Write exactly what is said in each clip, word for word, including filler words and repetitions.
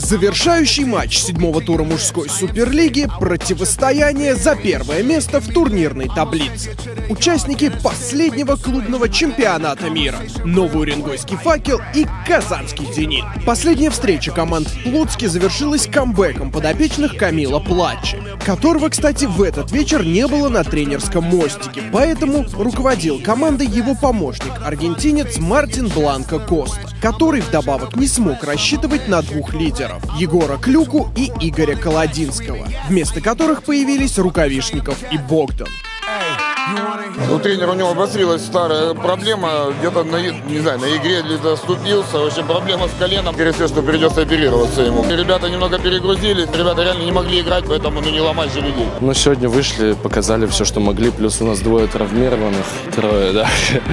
Завершающий матч седьмого тура мужской суперлиги – противостояние за первое место в турнирной таблице. Участники последнего клубного чемпионата мира – Новый Уренгойский «Факел» и Казанский «Зенит». Последняя встреча команд в Плотске завершилась камбэком подопечных Камила Плаччи, которого, кстати, в этот вечер не было на тренерском мостике, поэтому руководил командой его помощник, аргентинец Мартин Бланко Коста, который вдобавок не смог рассчитывать на двух лидеров – Егора Клюку и Игоря Колодинского, вместо которых появились Рукавишников и Богдан. У тренера у него обострилась старая проблема, где-то на, не знаю, на игре где-то оступился, вообще проблема с коленом, скорее всего, что придется оперироваться ему. Ребята немного перегрузились, ребята реально не могли играть, поэтому ну не ломать же людей. Ну, сегодня вышли, показали все, что могли, плюс у нас двое травмированных, трое, да,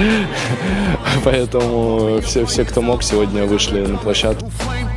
поэтому все, все, кто мог, сегодня вышли на площадку.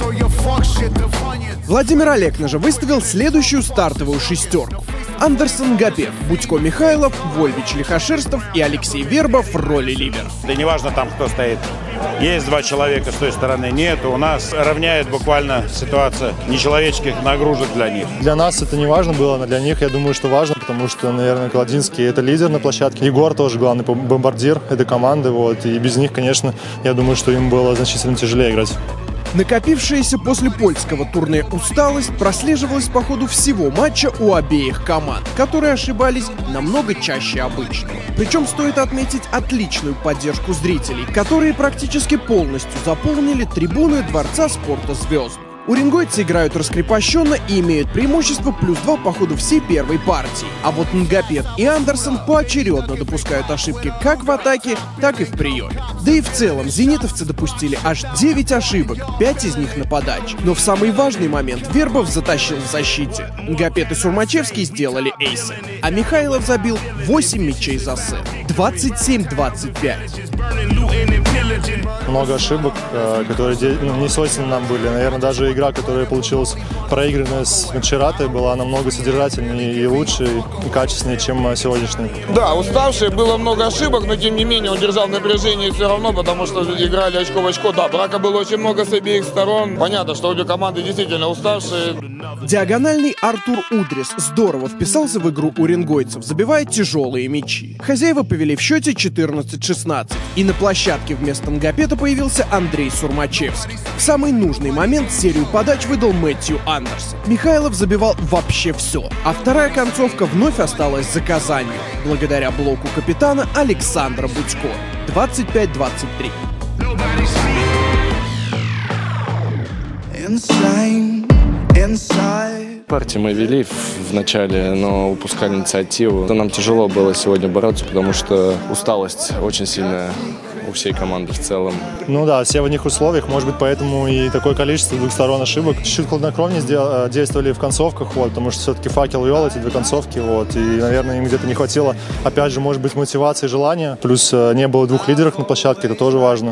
Владимир Олекна же выставил следующую стартовую шестерку. Андерсон Нгапет, Будько Михайлов, Вольвич Лихошерстов и Алексей Вербов в роли ливеров. Да неважно там, кто стоит. Есть два человека с той стороны, нет. У нас равняет буквально ситуация нечеловеческих нагрузок для них. Для нас это не важно было, но для них, я думаю, что важно, потому что, наверное, Колодинский – это лидер на площадке. Егор тоже главный бомбардир этой команды. Вот, и без них, конечно, я думаю, что им было значительно тяжелее играть. Накопившаяся после польского турне усталость прослеживалась по ходу всего матча у обеих команд, которые ошибались намного чаще обычного. Причем стоит отметить отличную поддержку зрителей, которые практически полностью заполнили трибуны Дворца спорта «Звезд». Уренгойцы играют раскрепощенно и имеют преимущество плюс два по ходу всей первой партии. А вот Нгапет и Андерсон поочередно допускают ошибки как в атаке, так и в приеме. Да и в целом зенитовцы допустили аж девять ошибок, пять из них на подаче. Но в самый важный момент Вербов затащил в защите. Нгапет и Сурмачевский сделали эйсы, а Михайлов забил восемь мячей за сет. двадцать семь двадцать пять. Много ошибок, которые не свойственны нам были. Наверное, даже игра, которая получилась проигранная с Мачератой, была намного содержательнее и лучше, и качественнее, чем сегодняшняя. Да, уставшие, было много ошибок, но тем не менее он держал напряжение все равно, потому что играли очко в очко. Да, брака было очень много с обеих сторон. Понятно, что обе команды действительно уставшие. Диагональный Артур Удрис здорово вписался в игру уренгойцев, забивая тяжелые мячи. Хозяева повели в счете четырнадцать шестнадцать, и на площадке вместо Нгапета появился Андрей Сурмачевский. В самый нужный момент серию подач выдал Мэтью Андерсон. Михайлов забивал вообще все, а вторая концовка вновь осталась за Казанью, благодаря блоку капитана Александра Будько. двадцать пять двадцать три. Партию мы вели в начале, но упускали инициативу. Нам тяжело было сегодня бороться, потому что усталость очень сильная у всей команды в целом. Ну да, все в одних условиях, может быть, поэтому и такое количество двух сторон ошибок. Чуть-чуть хладнокровнее действовали в концовках, вот, потому что все-таки «Факел» вел эти две концовки, вот, и, наверное, им где-то не хватило, опять же, может быть, мотивации и желания. Плюс не было двух лидеров на площадке, это тоже важно.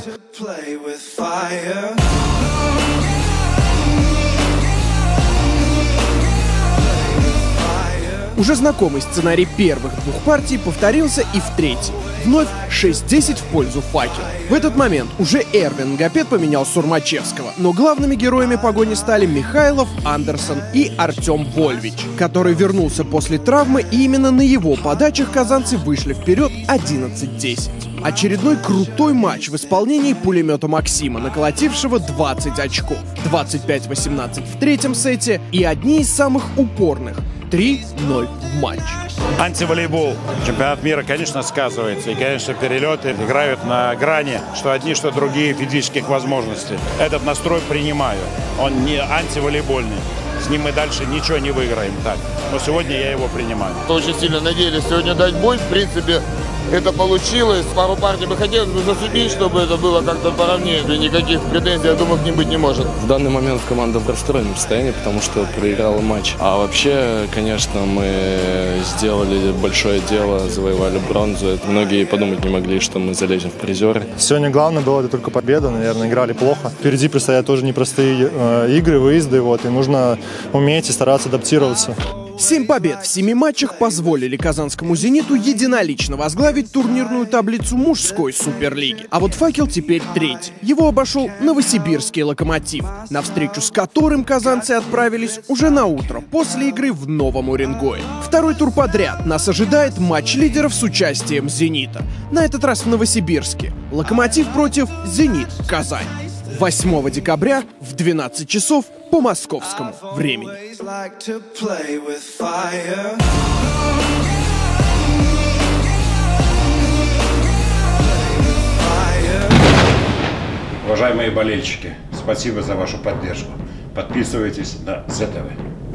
Уже знакомый сценарий первых двух партий повторился и в третьей. Вновь шесть десять в пользу «Факела». В этот момент уже Эрвин Нгапет поменял Сурмачевского, но главными героями погони стали Михайлов, Андерсон и Артем Вольвич, который вернулся после травмы, и именно на его подачах казанцы вышли вперед одиннадцать десять. Очередной крутой матч в исполнении пулемета Максима, наколотившего двадцать очков. двадцать пять восемнадцать в третьем сете и одни из самых упорных — три ноль в матче. Антиволейбол. Чемпионат мира, конечно, сказывается. И, конечно, перелеты играют на грани, что одни, что другие физических возможностей. Этот настрой принимаю. Он не антиволейбольный. С ним мы дальше ничего не выиграем. Так. Но сегодня я его принимаю. Очень сильно надеялись сегодня дать бой. В принципе, это получилось. Пару партий бы хотелось бы зацепить, чтобы это было как-то поровнее. Никаких претензий, я думаю, к ним быть не может. В данный момент команда в расстроенном состоянии, потому что проиграла матч. А вообще, конечно, мы сделали большое дело, завоевали бронзу. Это многие подумать не могли, что мы залезем в призеры. Сегодня главное было это только победа, наверное, играли плохо. Впереди предстоят тоже непростые э, игры, выезды, вот, и нужно уметь и стараться адаптироваться. Семь побед в семи матчах позволили казанскому «Зениту» единолично возглавить турнирную таблицу мужской суперлиги. А вот «Факел» теперь третий. Его обошел новосибирский «Локомотив», на встречу с которым казанцы отправились уже на утро после игры в Новом Уренгое. Второй тур подряд нас ожидает матч лидеров с участием «Зенита». На этот раз в Новосибирске. «Локомотив» против «Зенит» Казань. восьмого декабря в двенадцать часов по московскому времени. Уважаемые болельщики, спасибо за вашу поддержку. Подписывайтесь на ЗТВ.